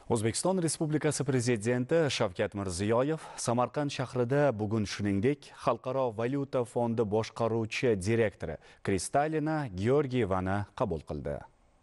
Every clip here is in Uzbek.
O'zbekiston Respublikasi Prezidenti Shavkat Mirziyoyev Samarqand shahrida bugun shuningdek Xalqaro valyuta fondi boshqaruvchi direktori Kristalina Georgievani qabul qildi.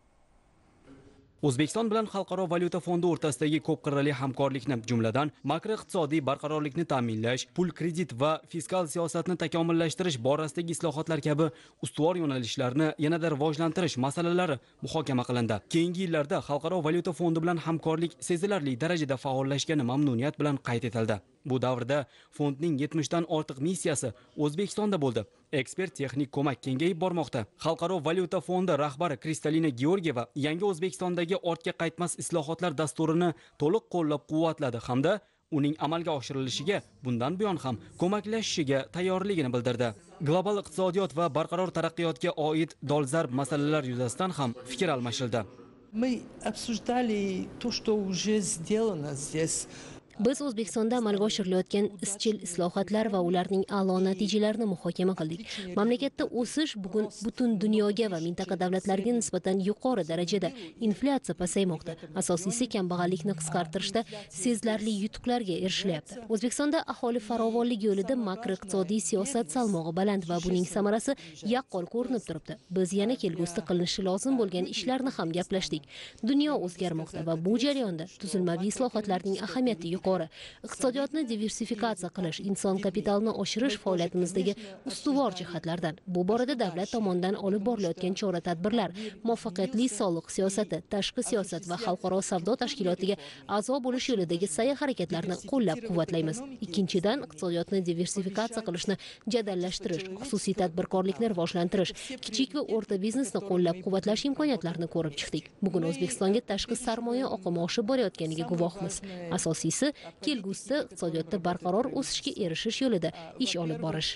O'zbekiston bilan Xalqaro valyuta fondi o'rtasidagi ko'p qirrali hamkorlikni, jumladan makroiqtisodiy barqarorlikni ta'minlash, pul kredit va fiskal siyosatni takomillashtirish borasidagi islohotlar kabi ustuvor yo'nalishlarni yanada rivojlantirish masalalari muhokama qilindi. Keyingi yillarda Xalqaro valyuta fondi bilan hamkorlik sezilarli darajada faollashgani mamnuniyat bilan qayd etildi. Bu davrda fondning 70 dan ortiq missiyasi O'zbekistonda bo'ldi. Ekspert texnik ko'mak kengayib bormoqda. Xalqaro valyuta fondi rahbari Kristalina Georgieva yangi O'zbekistondagi ortga qaytmas islohotlar dasturini to'liq qo'llab-quvvatladi hamda uning amalga oshirilishiga bundan buyon ham ko'maklashishiga tayyorligini bildirdi. Global iqtisodiyot va barqaror taraqqiyotga oid dolzarb masalalar yuzasidan ham fikr almashildi. Мы обсуждали то, что уже сделано здесь. Biz O'zbekistonda amalga oshirilayotgan izchil islohotlar va ularning a'lo natijalarini muhokama qildik. Mamlakatda o'sish bugun butun dunyoga va mintaqa davlatlariga nisbatan yuqori darajada, inflyatsiya pasaymoqda. Asosiysi kambag'allikni qisqartirishda sezilarli yutuqlarga erishilyapti. O'zbekistonda aholi farovonligi yo'lida makroiqtisodiy siyosat salmog'i baland va buning samarasi yaqqol ko'rinib turibdi. Biz yana kelgusida qilinishi lozim bo'lgan ishlarni ham gaplashdik. Dunyo o'zgarmoqda va bu jarayonda tuzilmaviy islohotlarning ahamiyati yuqori. Iqtisodiyotni diversifikatsiya qilish, inson kapitalini oshirish faoliyatimizdagi ustuvor jihatlardan. Bu borada davlat tomonidan olib borilayotgan chora-tadbirlar, muvaffaqiyatli soliq siyosati, tashqi siyosat va xalqaro savdo tashkilotiga a'zo bo'lish yo'lidagi sa'y-harakatlarni qo'llab-quvvatlaymiz. Ikkinchidan, iqtisodiyotni diversifikatsiya qilishni jadallashtirish, xususiy tadbirkorlikni rivojlantirish, kichik va o'rta biznesni qo'llab-quvvatlash imkoniyatlarini ko'rib chiqdik. Bugun O'zbekistonga tashqi sarmoya oqimi oshib borayotganiga guvohmiz. Asosiysi kelgusida iqtisodiyotda barqaror o'sishga erishish yo'lida ish olib borish.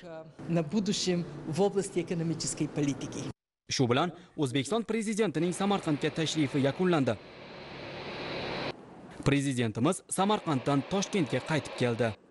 Shu bilan O'zbekiston prezidentining Samarqandga tashrifi yakunlandi. Prezidentimiz Samarqanddan Toshkentga qaytib keldi.